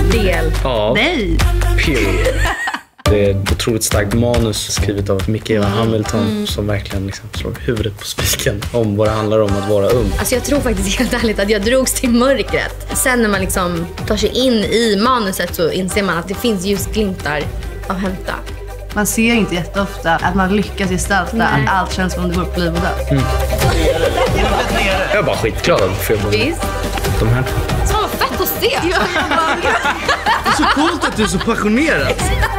del av dig. Period. Det är ett otroligt starkt manus skrivet av Michaela Hamilton som verkligen liksom slår huvudet på spiken om vad det handlar om att vara ung. Alltså jag tror faktiskt helt ärligt att jag drogs till mörkret. Sen när man liksom tar sig in i manuset så inser man att det finns ljusglimtar att hämta. Man ser inte jätteofta att man lyckas gestalta att allt känns som om det går på liv och död. Jag är bara skitglad att få jobba med de här. Så vad fett att se! Det är så coolt att du är så passionerad.